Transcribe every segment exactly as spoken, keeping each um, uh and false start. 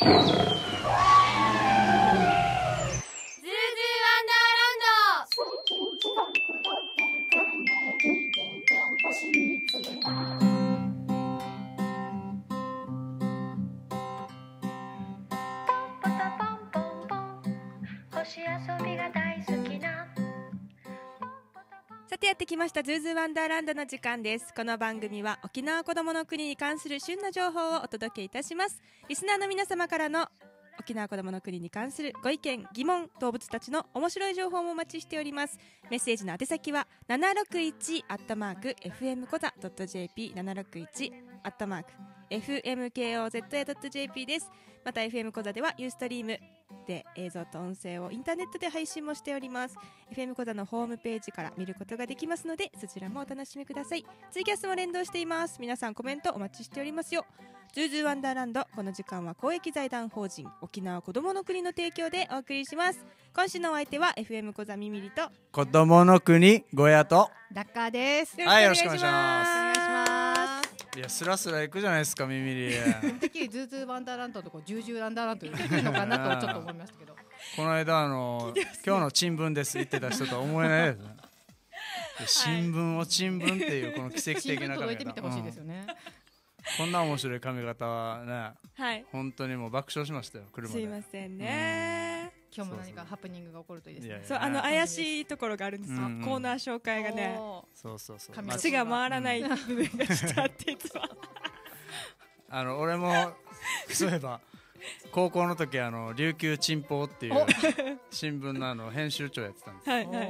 さてやってきましたズーズーワンダーランドの時間です。この番組は沖縄こどもの国に関する旬な情報をお届けいたします。リスナーの皆様からの沖縄こどもの国に関するご意見疑問、動物たちの面白い情報もお待ちしております。メッセージの宛先はななろくいちアットマーク エフエムコザドットジェーピー ななろくいちアットマーク エフエムケーオーゼットエードットジェーピー です。また エフエム コザではユーストリームで映像と音声をインターネットで配信もしております。 エフエム コザのホームページから見ることができますので、そちらもお楽しみください。ツイキャスも連動しています。皆さんコメントお待ちしておりますよ。ズーズーワンダーランド、この時間は公益財団法人沖縄こどもの国の提供でお送りします。今週のお相手は エフエム コザミミリと子どもの国ゴヤとダッカーです。 はい、よろしくお願いします。 お願いします。 いや、スラスラ行くじゃないですか、ミミリ。 てっきりズーズーワンダーランドとこうジュージューランダーランドできるのかなとちょっと思いましたけどこの間あの今日の珍聞です言ってた人とは思えないですね。新聞を珍聞っていうこの奇跡的な髪型、 届いてみてほしいですよね、うん、 こんな面白い髪型はね、 はい、 本当にもう爆笑しましたよ、車で。 すいませんね。 今日も何かハプニングが起こるといいですね。 そう、あの怪しいところがあるんですよ、うんうん、コーナー紹介がね、 そうそうそう、 口が回らない部分がちょっとあっていつもあの俺もそういえば高校の時あの琉球珍報っていう新聞のあの編集長やってたんです、 はいはい、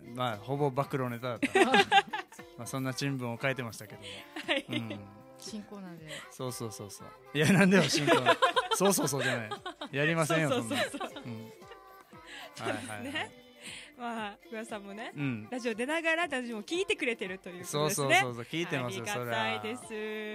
まあほぼ暴露ネタだったまあそんな新聞を書いてましたけども、 はい、 うん、新コーナーでそうそうそうそう、いやなんでよ新コーナーそうそうそうじゃない、やりませんよそんな。 そうですね。まあ噂もね、うん、ラジオ出ながらラジオも聞いてくれてるということですね。 そうそうそうそう、聞いてますよ。 ありがたいです。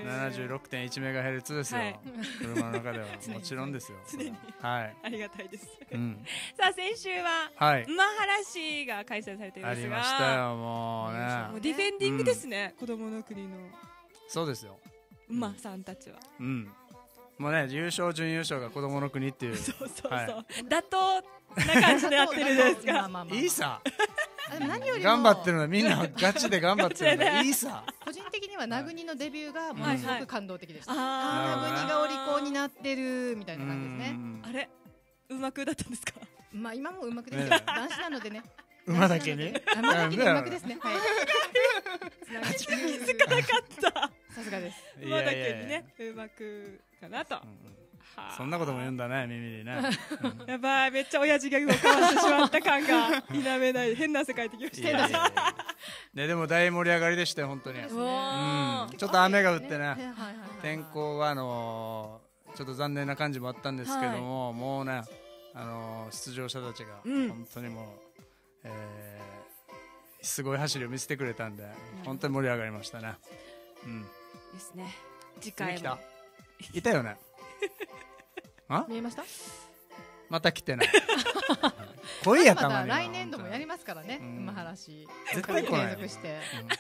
ななじゅうろくてんいちメガヘルツですよ、はい、車の中ではもちろんですよ。 常に、 はい、 ありがたいです、 うん、 さあ先週は、はい、マハラシが開催されていますが、 ありましたよ。もうね、 もうディフェンディングですね、うん、子供の国の。 そうですよ、 馬さんたちは、 うん、もうね、優勝準優勝が子供の国っていう、 そうそうそう、はい、妥当な感じでやってるんですがいいさ何よりも頑張ってるのはみんなガチで頑張ってるのがいいさ。 個人的にはナグニのデビューがものすごく感動的でした、 はいはい、 あナグニがお利口になってるみたいな感じですね。 あれうまくだったんですか。 まあ今もうまくですよ、ね、男子なのでね、 馬だけに馬だけにうまくですね。はい、 気づかなかったさすがです。 馬だけにねうまくかなと、うんうん、 そんなことも言うんだね、耳にね、 うん、やばい、めっちゃ親父ギャグをかわしてしまった感が否めない、変な世界的にしてるね。でも大盛り上がりでしたよ本当に、うん、ちょっと雨が降ってね、天候はあのー、ちょっと残念な感じもあったんですけども、はい、もうね、あのー、出場者たちが本当にもう、うん、えー、すごい走りを見せてくれたんで、うん、本当に盛り上がりましたね、うん、 ですね。次回もいたよねあ、 見えました。 また来てない来いや、たまにまだ来年度もやりますからね、馬原市絶対来ない、 継続して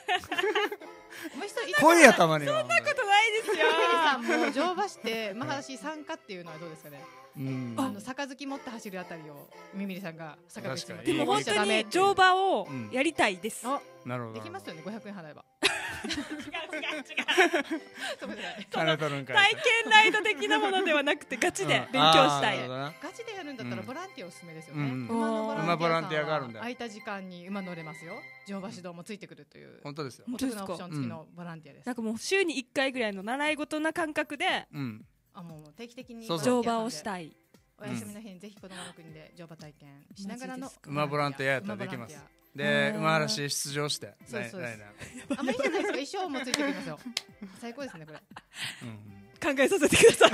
来いや、たまには。そんなことないですよ。 さんも乗馬して馬原市参加っていうのはどうですかね。うん、あの杯持って走るあたりをミミリさんが坂口さんでも本当に乗馬をやりたいです、 うん、なるほど、 できますよね、ごひゃくえん払えば違う違う違う体験ライド的なものではなくてガチで勉強したい、 ガチでやるんだったらボランティアおすすめですよね、うん、 馬ボランティアがあるんだよ。 空いた時間に馬乗れますよ、乗馬指導もついてくるという、 本当ですよ、 お得なオプション付きのボランティアです、 なんかもう週にいっかいぐらいの習い事な感覚で、 うん、 あ、もう定期的に乗馬をしたい。 お休みの日にぜひ子供の国で乗馬体験しながらの馬ボランティアやったらできます。で、馬嵐出場して、 そうそうです。あんまりじゃないですか、衣装もついてくるんですよ。最高ですねこれ、 うん、考えさせてください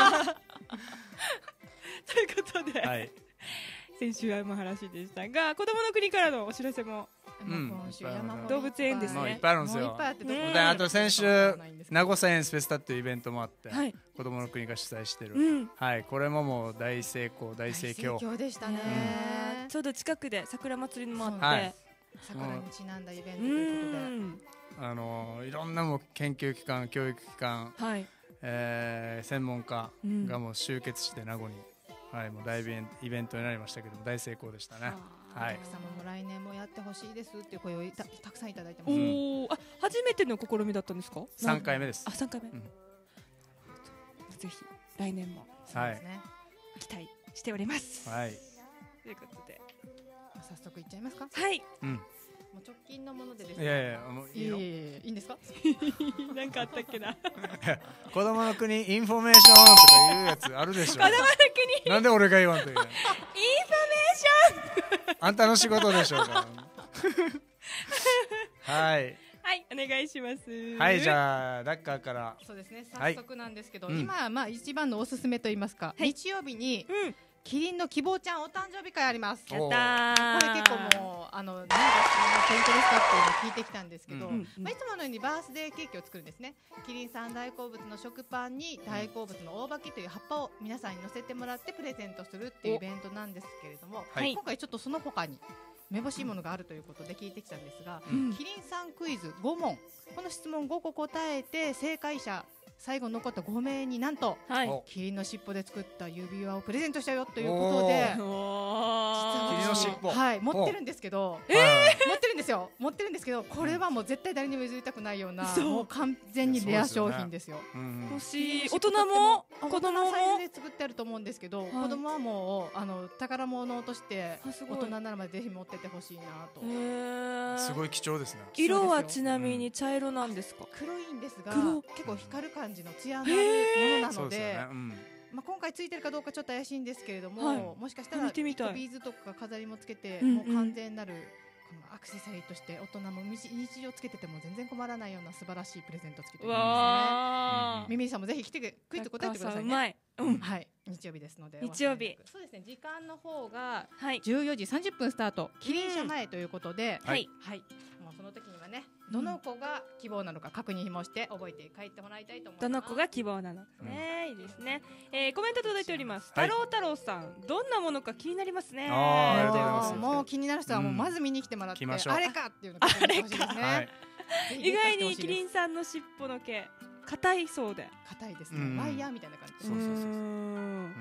ということで、はい、先週は馬嵐でしたが、子供の国からのお知らせも、 うん、今週山動物園ですね、 いっぱいあるんですよ。あと先週名護サイエンスフェスタっていうイベントもあって、はい、子供の国が主催してる、うん、はい、これももう大成功、大盛況、 大盛況でしたね、 うん、ちょうど近くで桜祭りもあって、 はい、桜にちなんだイベントということで、 あのいろんなも研究機関、教育機関、はい、 えー、専門家がもう集結して名護に、はい、もう大イベントイベントになりましたけども大成功でしたね。はい、 お客様も来年もやってほしいですっていう声を た, たくさんいただいてます。 おお、あ、初めての試みだったんですか？ さんかいめです。 あ、さんかいめ、うん、ぜひ来年もそうですね、 期待しております。 はい、 ということで早速いっちゃいますか？ はい、 うん、もう直近のものでですね。 いやいや、もういいの？ いやいやいや、いいんですか？ なんかあったっけな。 子供の国インフォメーションとかいうやつあるでしょ。子供の国なんで俺が言わんといけない。インフォメーションあんたの仕事でしょうか。はい、 はい、お願いします。 はい、じゃあラッカーから。 そうですね、早速なんですけど、 はい、 今はまあ一番のおすすめと言いますか、はい、日曜日に、うん、キリンの希望ちゃんお誕生日会あります。 やったー。 これ結構もうあの何が好きなポイントですかっていうのを聞いてきたんですけど、うんうんうん、まあ、いつものようにバースデーケーキを作るんですね。キリンさん大好物の食パンに大好物の大葉きという葉っぱを皆さんに乗せてもらってプレゼントするっていうイベントなんですけれども、はい、今回ちょっとその他にめぼしいものがあるということで聞いてきたんですが、うん、キリンさんクイズごもん、この質問ごこ答えて正解者最後残ったごめいになんと、はい、キリンの尻尾で作った指輪をプレゼントしたよということで、実はキリンの尻尾、 はい、持ってるんですけど、えー、持ってるんですよ持ってるんですけど、これはもう絶対誰にも譲りたくないような、うん、もう完全にレア商品ですよ。 欲しい。大人も子供もサイズで作ってあると思うんですけど、はい、子供はもうあの宝物として大人ならばぜひ持っててほしいなと。 すごい貴重ですね。 色はちなみに茶色なんですか？ 黒いんですが、結構光る感じの艶のあるものなので、まあ今回ついてるかどうかちょっと怪しいんですけれども、はい、もしかしたらビーズとか飾りもつけて、うんうん、もう完全なるこのアクセサリーとして大人も日常つけてても全然困らないような素晴らしいプレゼントをつけてくれますね。ミミリさんもぜひ来てクイズ答えてくださいね。うまい、うん、はい、日曜日ですので。 日曜日、 そうですね、時間の方がじゅうよじさんじゅっぷんスタート、キリン社前ということで、はい、はい、もうその時にはね、どの子が希望なのか確認もして覚えて帰ってもらいたいと思います。 どの子が希望なのかね、うん、いいですね。えー、コメント届いております。太郎太郎さん、どんなものか気になりますね。 あありがとうございます。 もう気になる人はもうまず見に来てもらって、うん、あれかっていうのを聞いてほしいですね。はい、 意外にキリンさんの尻尾の毛硬いそうで、 硬いですね。ワイヤーみたいな感じ。 そうそうそうそう。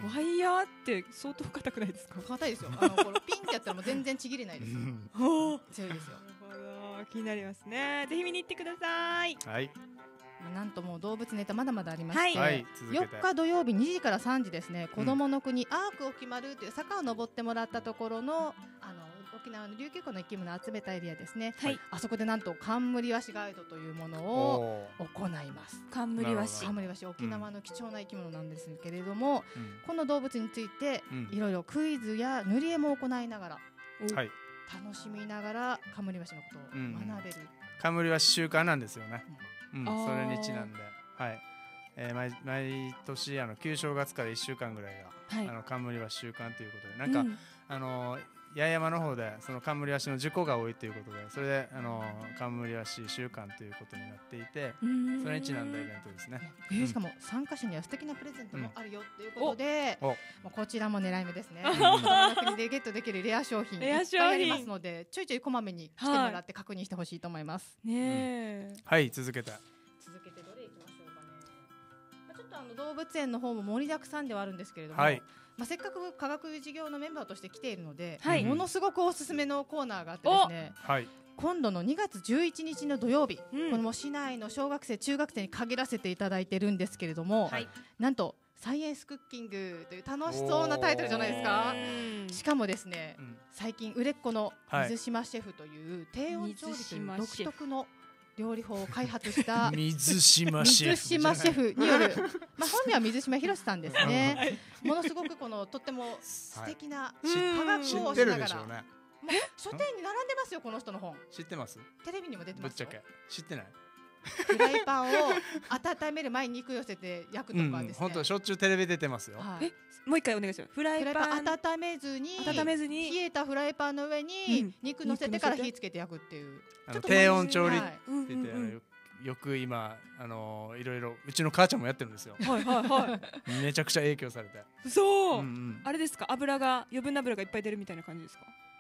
ワイヤーって相当硬くないですか？ 硬いですよ。あのこのピンってやったらもう全然ちぎれないですよ。強いですよ。 気になりますね。ぜひ見に行ってください。 はい。 なんともう動物ネタまだまだありまして、 はい、 よっか土曜日にじからさんじですね、子どもの国アーク沖丸という坂を登ってもらったところのあの沖縄の琉球湖の生き物を集めたエリアですね、はい、あそこでなんと冠ワシガイドというものを行います。 冠ワシ、 冠ワシ、沖縄の貴重な生き物なんですけれども、うん、この動物についていろいろクイズや塗り絵も行いながら、はい、楽しみながらカムリワシのことを学べる、うん、 カムリワシ習慣なんですよね、うんうん、それにちなんで、はい、えー、毎, 毎年あの旧正月からいっしゅうかんぐらいが、はい、あのカムリワシ習慣ということで、なんか、うん、あの八重山の方でそのカムリワシの事故が多いということで、それであのカムリワシ習慣ということになっていて、それにちなんだイベントですね。 えー、しかも参加者には素敵なプレゼントもあるよということで、うん、おこちらも狙い目ですね。子供の国でゲットできるレア商品いっぱいありますので、ちょいちょいこまめに来てもらって確認してほしいと思います。 はい、ね、 うん、はい、続けて続けてどれいきましょうかね。まあ、ちょっとあの動物園の方も盛りだくさんではあるんですけれども、はい、まあ、せっかく科学事業のメンバーとして来ているので、はい、ものすごくおすすめのコーナーがあってですね、はい、今度のにがつじゅういちにちの土曜日、うん、この市内の小学生中学生に限らせていただいてるんですけれども、はい、なんとサイエンスクッキングという楽しそうなタイトルじゃないですか。しかもですね、うん、最近売れっ子の水島シェフという低温調理という独特の料理法を開発した水島シェフ水島シェフによる、まあ、本名は水島博さんですね、はい、ものすごくこのとっても素敵な科学をしながら、ね、もう書店に並んでますよこの人の本。 知ってます？ テレビにも出てますよ。 ぶっちゃけ知ってない？ フライパンを温める前に肉寄せて焼くとかですね、 本当しょっちゅうテレビ出てますよ。 はい、えもう一回お願いします。フライパン温めずに温めずに冷えたフライパンの上に肉乗せてから火つけて焼くっていう、 あの低温調理って言って、はい、よく今あのー、いろいろうちの母ちゃんもやってるんですよ。はいはいはい。めちゃくちゃ影響されて。 そう、うんうん、あれですか、油が余分な油がいっぱい出るみたいな感じですか？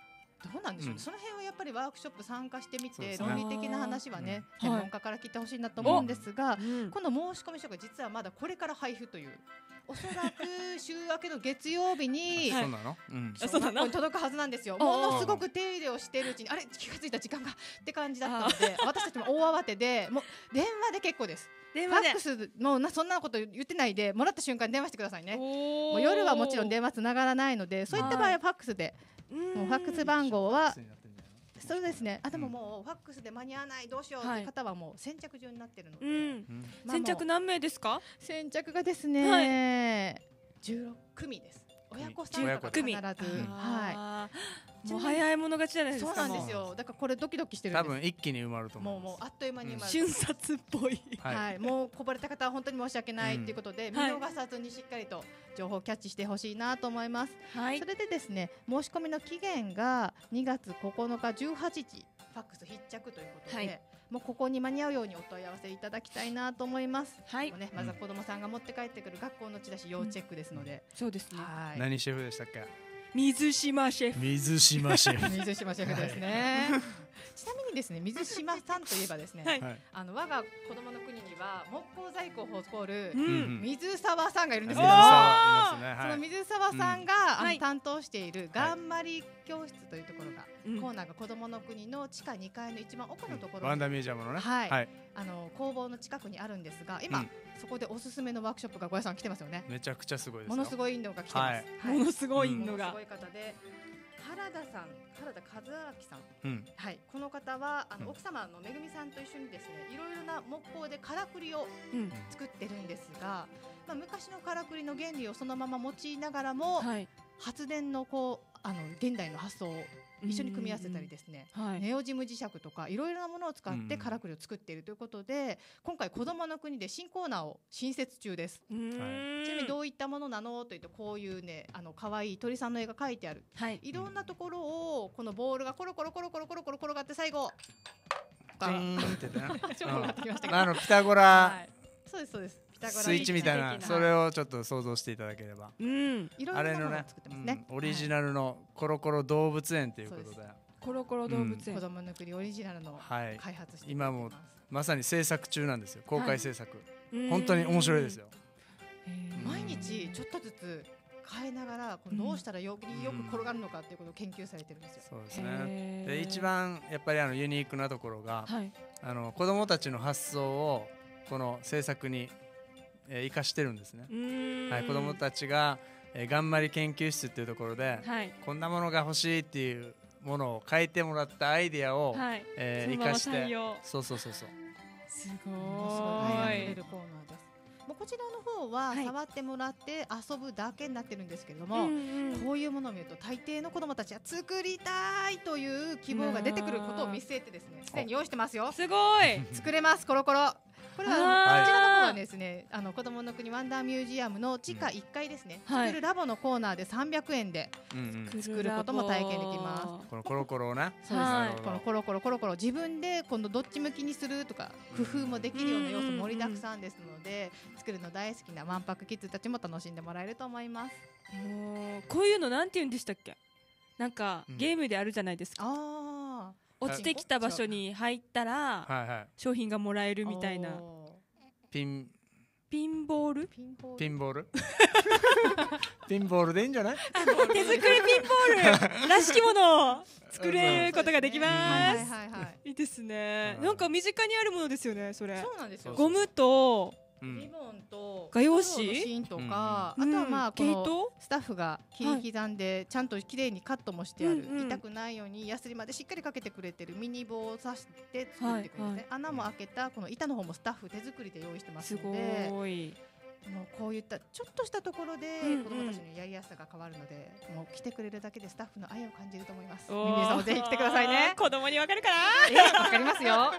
どうなんでしょう、うん、その辺はやっぱりワークショップ参加してみて、論理的な話はね、専門家から聞いてほしいなと思うんですが、はい、この申し込み書が実はまだこれから配布という、おそらく週明けの月曜日にそうなの、 うん、小学校に届くはずなんですよ。ものすごく手入れをしているうちにあれ気がついた時間がって感じだったので、私たちも大慌てで、もう電話で結構です。電話でファックスもうそんなこと言ってないで、もらった瞬間に電話してくださいね。もう夜はもちろん電話つながらないので、そういった場合はファックスで、もうファックス番号はそうですね。あ、でももうファックスで間に合わないどうしようという方はもう先着順になってるので、うんまあ、先着何名ですか？ 先着がですね、はい、じゅうろくくみです。親子さんとか必ず、はい、もう早い者勝ちじゃないですか。 そうなんですよ。だからこれドキドキしてるんです。 多分一気に埋まると思う。 もうもうあっという間に埋まる。 瞬殺っぽい。 はい、もうこぼれた方は本当に申し訳ないということで、見逃さずにしっかりと情報をキャッチしてほしいなと思います。はい。それでですね、申し込みの期限がにがつここのかじゅうはちじ、ファックス必着ということで。はい、もうここに間に合うようにお問い合わせいただきたいなと思います。はい。ね、まずは子どもさんが持って帰ってくる学校のチラシ要チェックですので。 うん、そうですね。 はい。何シェフでしたっけ？ 水島シェフ。 水島シェフ。 水島シェフですね。はい、ちなみにですね、水島さんといえばですね、はい、あの我が子供の国には木工細工を誇る水沢さんがいるんですけど、その水沢さんが、うん、あの担当している頑張り教室というところが、はい、コーナーが子供の国の地下にかいの一番奥のところ、 ワンダーミュージアムのね、 はいはい、あの工房の近くにあるんですが、今、うん、そこでおすすめのワークショップが小屋さん来てますよね。 めちゃくちゃすごいですよ。 ものすごいのが来てます。 はい、ものすごいのが。 すごい方で。原田さん、原田和明さん、うん、はい、この方はあの、うん、奥様のめぐみさんと一緒にですね、いろいろな木工でからくりを作ってるんですが、うん、まあ、昔のからくりの原理をそのまま用いながらも、はい、発電のこうあの現代の発想を一緒に組み合わせたりですね、はい、ネオジム磁石とかいろいろなものを使ってからくりを作っているということで、今回子どもの国で新コーナーを新設中です。ちなみにどういったものなのというと、こういうね、あの可愛い鳥さんの絵が描いてある、はい、いろんなところをこのボールがコロコロコロコロコロコロ転がって最後チーンってね転がってきましたけど、 あのピタゴラ、はい、 そうですそうです、 スイッチみたいな、それをちょっと想像していただければ、 うん、あれのね、 オリジナルのコロコロ動物園ということで、 コロコロ動物園、 子供の国オリジナルの開発して、 今もまさに制作中なんですよ。公開制作、本当に面白いですよ。 毎日ちょっとずつ変えながら、このどうしたらよくよく転がるのかっていうことを研究されてるんですよ。 そうですね。で、一番やっぱりあのユニークなところが、あの子供たちの発想をこの制作にえー、生かしてるんですね。はい、子どもたちが、えー、頑張り研究室っていうところで、はい、こんなものが欲しいっていうものを書いてもらったアイディアを、はい、えー、生かして、そうそうそうそう、 すごーい。 もうこちらの方は触ってもらって遊ぶだけになってるんですけれども、はい、こういうものを見ると大抵の子どもたちは作りたいという希望が出てくることを見据えてですね、すでに用意してますよ。 すごい作れます、コロコロ。これはこちらの方はですね、あの子どもの国ワンダーミュージアムの地下いっかいですね、うん、作るラボのコーナーでさんびゃくえんで作ることも体験できます。 このコロコロをね、 そうです、はい、このコロコロコロコロ自分で今度どっち向きにするとか工夫もできるような要素盛りだくさんですので、作るの大好きなわんぱくキッズたちも楽しんでもらえると思います。 もうこういうのなんて言うんでしたっけ、なんか、うん、ゲームであるじゃないですか。あ、落ちてきた場所に入ったら、はいはい、商品がもらえるみたいな。 ピンピンボールピンボールピンボールピンボールでいいんじゃない？ 手作りピンボールらしきものを作れることができます。いいですね。なんか身近にあるものですよね、それ。 そうなんですよ。 ゴムとリボンと画用紙芯とか、あとはまあこのスタッフが切り刻んでちゃんと綺麗にカットもしてある、痛くないようにヤスリまでしっかりかけてくれてるミニ棒を刺して作ってくれて、穴も開けたこの板の方もスタッフ手作りで用意してますので、もうこういったちょっとしたところで子どもたちのやりやすさが変わるので、もう来てくれるだけでスタッフの愛を感じると思います。皆さんもぜひ来てくださいね。 子供にわかるかな？わかりますよ。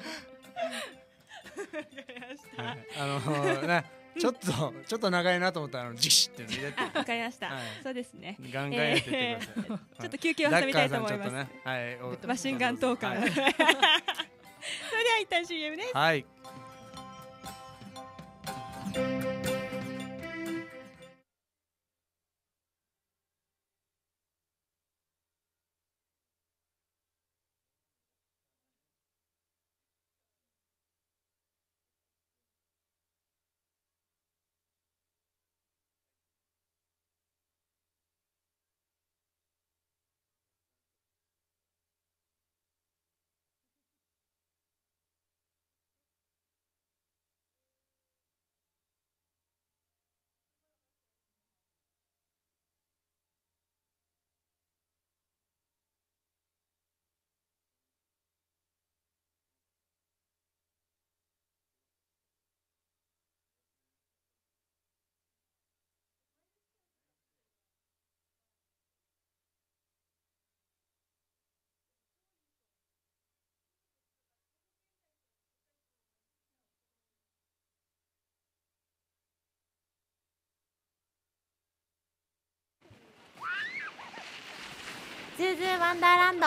あのー、ね、ちょっとちょっと長いなと思ったら、あのジシっていうの入れて。 わかりました。はい、そうですね。 ガンガンやってってください。 ちょっと休憩を挟みたいと思います。ね、はい、マシンガントーカー。はい、それでは一旦 シーエム です。 はい。 ズーズーワンダーランド。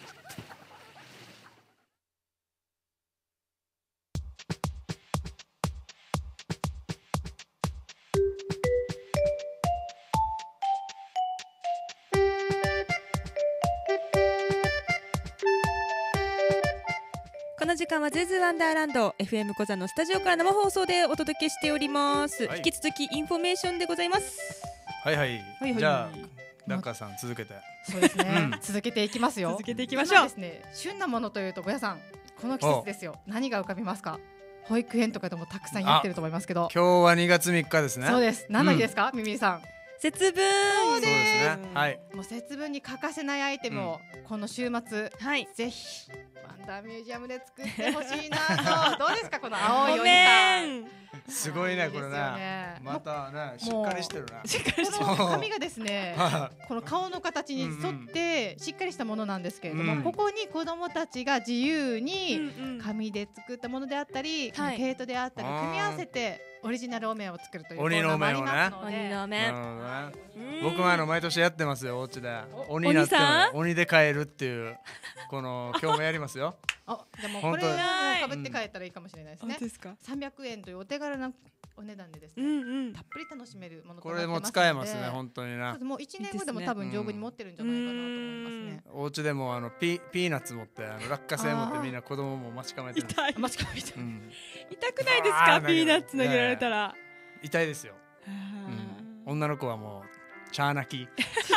この時間はズーズーワンダーランド エフエム コザのスタジオから生放送でお届けしております、はい、引き続きインフォメーションでございます。 はいはい、はいはい、じゃあダッカーさん続けて。 そうですね、うん、続けていきますよ。 続けていきましょう。 ですね、旬なものというとごやさんこの季節ですよ。何が浮かびますか？保育園とかでもたくさんやってると思いますけど。 今日はにがつみっかですね。 そうです。何の日ですか、うん、ミミリさん？ 節分。 そうですね、 はい、 もう節分に欠かせないアイテムを、うん、この週末、はい、ぜひワンダーミュージアムで作ってほしいなと。どうですかこの青いおじさん。 すごいねこれね。またねしっかりしてるな。 しっかりしてる。 髪がですねこの顔の形に沿ってしっかりしたものなんですけれども、うん、ここに子どもたちが自由に紙で作ったものであったり、うんうん、毛糸であったり組み合わせてオリジナルお面を作るというコーナーもありますので。 鬼の面。 僕もあの毎年やってますよお家で。鬼になって鬼で帰るっていうこの今日もやりますよ。 あ、でもこれをかぶって帰ったらいいかもしれないですね。さんびゃくえんというお手軽なお値段でですね、うんうん、たっぷり楽しめるものとなってますので、これも使えますね本当にな。もういちねんごでも多分丈夫に持ってるんじゃないかなと思いますね。 お家でもあのピピーナッツ持ってあの落花生持ってみんな子供も待ち構えてる。 痛い。 待ち構えてる。 うん、痛くないですか？ピーナッツ投げられたら。 痛いですよ。うん、女の子はもうチャー泣き。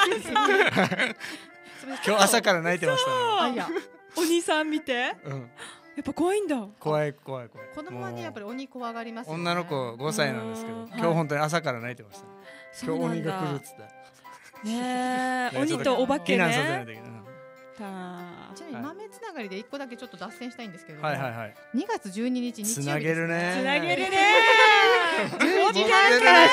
今日朝から泣いてましたね。 お兄さん見て。うん、やっぱ怖いんだ。 怖い怖い怖い。 子供はねやっぱり鬼怖がりますよね。 女の子ごさいなんですけど、今日本当に朝から泣いてました。今日鬼が来るっつって。 ねえ、鬼とお化けね。 ちなみに豆つながりで一個だけちょっと脱線したいんですけど、 はいはいはい、 にがつじゅうににち日曜日ですね。 つなげるね。 つなげるね。 じゅうじはんから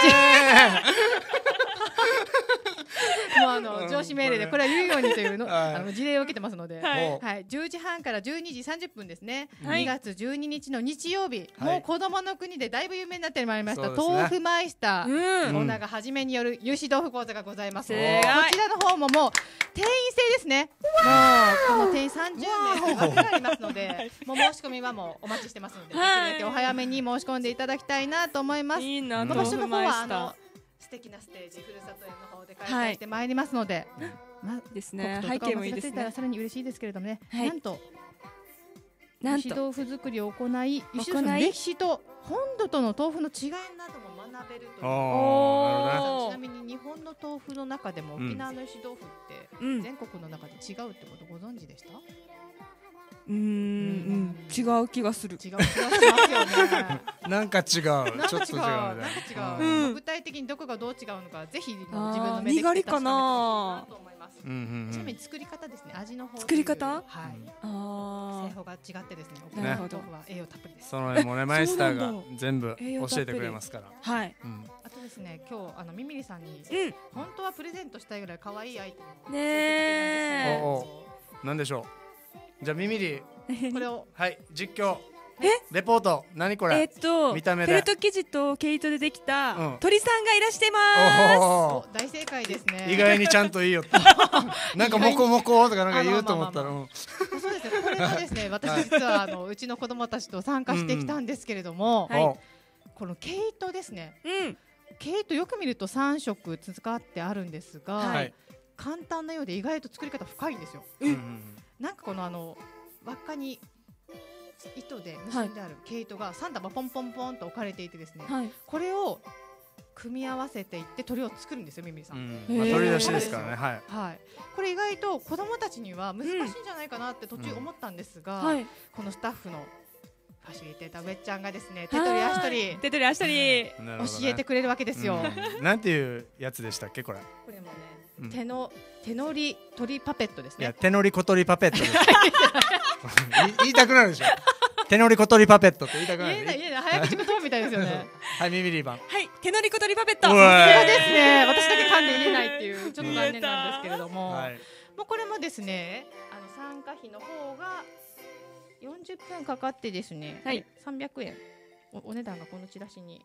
もうあの上司命令でこれは言うようにというのあの事例を受けてますので、はい、じゅうじはんからじゅうにじさんじゅっぷんですね。にがつじゅうににちの日曜日、もう子供の国でだいぶ有名になってまいりました豆腐マイスターオーナーがはじめによる油脂豆腐講座がございます。こちらの方ももう定員制ですね。もうこの定員さんじゅうめい枠がありますので、もう申し込みはもうお待ちしてますので、できるだけお早めに申し込んでいただきたいなと思います。 いいな、 場所の方はあの素敵なステージふるさと園の方で開催してまいりますので、 まですね、背景もいいですね。 さらに嬉しいですけれどもね、 はい、 なんとなんと油脂豆腐作りを行い、油脂の歴史と本土との豆腐の違いなども学べるという。ちなみに日本の豆腐の中でも沖縄の油脂豆腐って全国の中で違うってことご存知でした？ うーん、違う気がする。 違う気がしますよね。 なんか違う。ちょっと違う。なんか違う。具体的にどこがどう違うのか、ぜひ自分の目で確かめてほしいなと思います。ちなみに作り方ですね。味の方。 作り方？ はい。ああ。製法が違ってですね。沖縄の豆腐は栄養たっぷりです。 そのもねマイスターが全部教えてくれますから。 はい。 あとですね、今日あのミミリさんに本当はプレゼントしたいぐらい可愛いアイテム。 ねえ。 なんでしょう。じゃあミミリこれをはい実況レポート何これ。 えっと見た目でフェルト生地と毛糸でできた鳥さんがいらしてます。 大正解ですね。 意外にちゃんといいよ。なんかモコモコとかなんか言うと思ったら。 そうですね。これはですね、私実はあのうちの子供たちと参加してきたんですけれども、この毛糸ですね。毛糸よく見るとさんしょく使ってあるんですが、簡単なようで意外と作り方深いんですよ。なんかこのあの輪っかに糸で結んである毛糸がさんだまポンポンポンと置かれていてですね、はい、これを組み合わせていって鳥を作るんですよ、ミミリさん。 うん、まあ、鳥出しですからね。はい、 はい、これ意外と子どもたちには難しいんじゃないかなって途中思ったんですが、うんはい、このスタッフのファシリテーター上っちゃんがですね、手取り足取り手取り足取り教えてくれるわけですよ。 うん、なんていうやつでしたっけこれ。 これもね、うん、手の手乗り鳥パペットですね。 いや、手乗り小鳥パペットです言いたくなるでしょ。手乗り小鳥パペットって言いたくなる。 言えない言えない、早口言葉みたいですよね。 はい、ミミリー版。 はい、手乗り小鳥パペット。 さすがですね。私だけ噛んで言えないっていうちょっと残念なんですけれども、はい、もうこれもですね、あの参加費の方がよんじゅっぷんかかってですね、はい、さんびゃくえん お, お値段がこのチラシに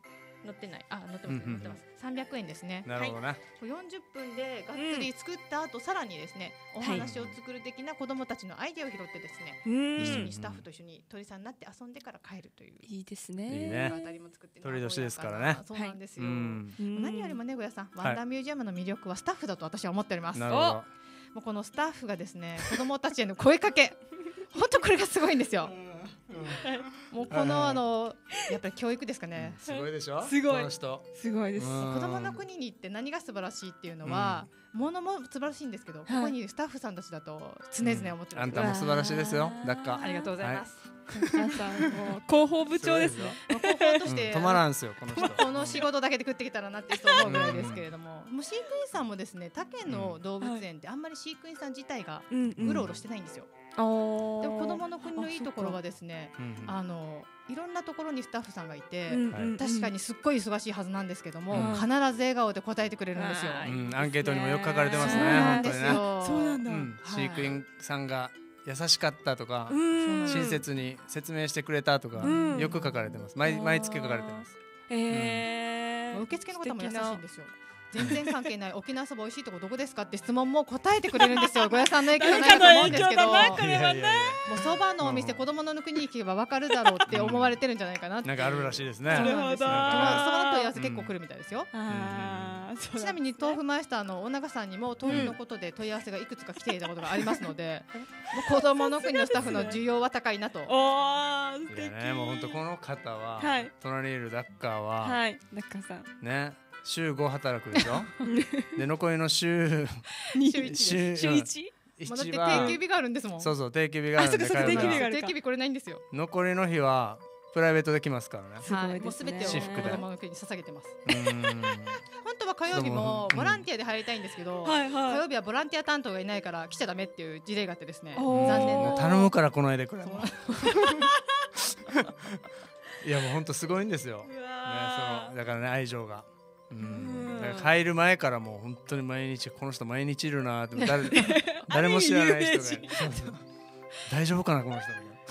乗ってない。あ、乗ってます。乗ってます。三百円ですね。 なるほどね。 四十分でがっつり作った後、さらにですね、お話を作る的な子供たちのアイデアを拾ってですね、一緒にスタッフと一緒に鳥さんになって遊んでから帰るという。 いいですね。 いいね。鳥年ですからね。 そうなんですよ。何よりもね、ごやさん、ワンダーミュージアムの魅力はスタッフだと私は思っております。 なるほど。 もうこのスタッフがですね、子供たちへの声かけ、本当これがすごいんですよ。もうこのあのやっぱり教育ですかね。 すごいでしょ。 すごい。 すごいです。 子供の国に行って何が素晴らしいっていうのは、ものも素晴らしいんですけど、ここにスタッフさんたちだと常々思ってる。 あんたも素晴らしいですよ。だっか。 ありがとうございます。 皆さんもう広報部長ですね。 広報として止まらんすよこの人。 この仕事だけで食ってきたらなって人思うぐらいですけれども、もう飼育員さんもですね、他県の動物園ってあんまり飼育員さん自体がうろうろしてないんですよ。でも子供の国のいいところはですね、あのいろんなところにスタッフさんがいて、確かにすっごい忙しいはずなんですけども、必ず笑顔で答えてくれるんですよ。 アンケートにもよく書かれてますね。本当にね。 そうなんだ。 飼育員さんが優しかったとか、親切に説明してくれたとかよく書かれてます。毎毎月書かれてます。 ええ。受付の方も優しいんですよ。全然関係ない沖縄そば美味しいとこどこですかって質問も答えてくれるんですよ。ごやさんの影響ないと思うんですけど、もうそばのお店子供の国に行けば分かるだろうって思われてるんじゃないかなって。 なんかあるらしいですね。 なるほど。 そばの問い合わせ結構来るみたいですよ。ちなみに豆腐マイスターの尾長さんにも豆腐のことで問い合わせがいくつか来ていたことがありますので、子供の国のスタッフの需要は高いなと。 おー、素敵。ね、もう本当この方は隣にいるダッカーは、 はい、ダッカーさんね。週ご働くでしょ。で残りの週週週一まだって定休日があるんですもん。 そうそう定休日があるんで。 定休日これないんですよ。 残りの日はプライベートできますからね。 すごいですね。もうすべてを子供の国に捧げてます。本当は火曜日もボランティアで入りたいんですけど、火曜日はボランティア担当がいないから来ちゃダメっていう事例があってですね。残念な。 頼むからこの絵でくれ。いやもう本当すごいんですよ。ね、そのだからね愛情が。うん、だから帰る前からもう本当に毎日この人毎日いるなって誰誰も知らない人が大丈夫かなこの人みたいな。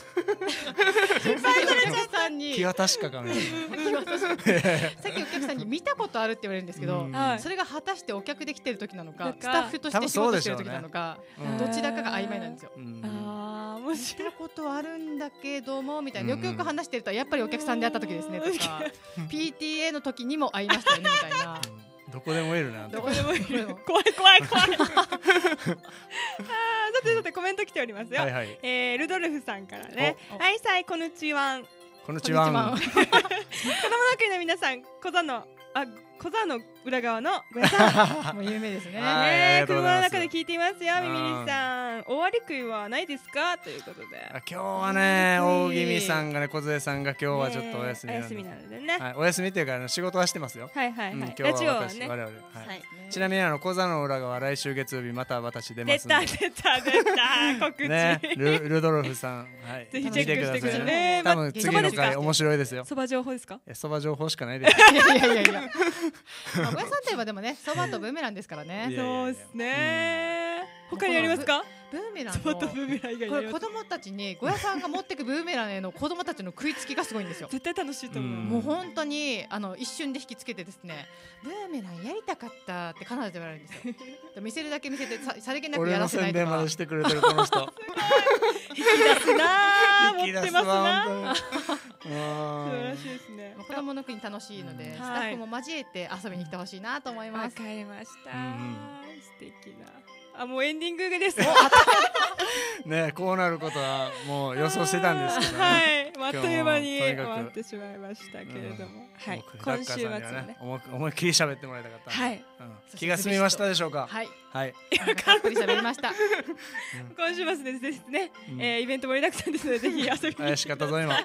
気が確かかみたいな。 さっきお客さんに見たことあるって言われるんですけど、それが果たしてお客で来てる時なのかスタッフとして仕事してる時なのかどちらかが曖昧なんですよ。見たことあるんだけどもみたいな、よくよく話してるとやっぱりお客さんで会った時ですねとかピーティーエー の時にも会いましたよねみたいな。 どこでもいるな。 どこでもいる。怖い怖い怖い。ああ、さてさてコメント来ておりますよ。えルドルフさんからね。はいさいこんにちは。 こんにちは。子供の国の皆さん、小座のあ小座の裏側のごやさんもう有名ですね。 ね、車の中で聞いていますよ。みみりさん、大割り食いはないですかということで。 今日はね、大気味さんがね、小杖さんが今日はちょっとお休みなのでね。 お休みっていうか仕事はしてますよ。 はいはいはい。 今日は私我々。ちなみにあの小座の裏側来週月曜日また私出ますんで。 出た出た出た告知。 ね、ルドルフさん、はい。 ぜひチェックしてくださいね。 多分次の回面白いですよ。 そば情報ですか？ そば情報しかないです。 いやいやいや。小屋さんといえばでもね、そばとブーメランですからね。 そうですね。他にありますか？ ブーメランのこれ子供たちに小屋さんが持ってくブーメランへの子供たちの食いつきがすごいんですよ。 絶対楽しいと思う。 もう本当にあの一瞬で引きつけてですね、ブーメランやりたかったって必ず言われるんですよ。見せるだけ見せてさりげなくやらせないとか。 俺の宣伝までしてくれてるこの人。 引き出すなー、持ってますな。 素晴らしいですね。 子供の国楽しいので、スタッフも交えて遊びに来てほしいなと思います。 わかりました。素敵な。あ、もうエンディングです。 ね、こうなることはもう予想してたんですけどね。 はい、あっという間に終わってしまいましたけれども、はい、今週末はね、 思いっきり喋ってもらいたかった。 はい、 気が済みましたでしょうか。 はい、 はい、 たっぷり喋りました。 今週末ですね、イベント盛りだくさんですのでぜひ遊びに。 怪しかったぞ今。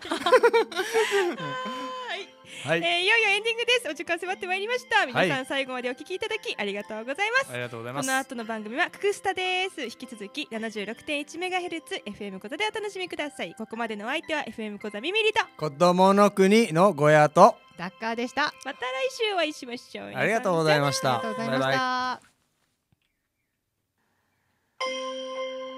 はい、えー、いよいよエンディングです。お時間迫ってまいりました。皆さん最後までお聞きいただきありがとうございます。 ありがとうございます。 この後の番組はククスタです。引き続き ななじゅうろくてんいちメガヘルツ エフエム コザでお楽しみください。ここまでのお相手は エフエム コザミミリと子供の国のゴヤとダッカーでした。 また来週お会いしましょう。 ありがとうございました。 ありがとうございました。 バイバイ。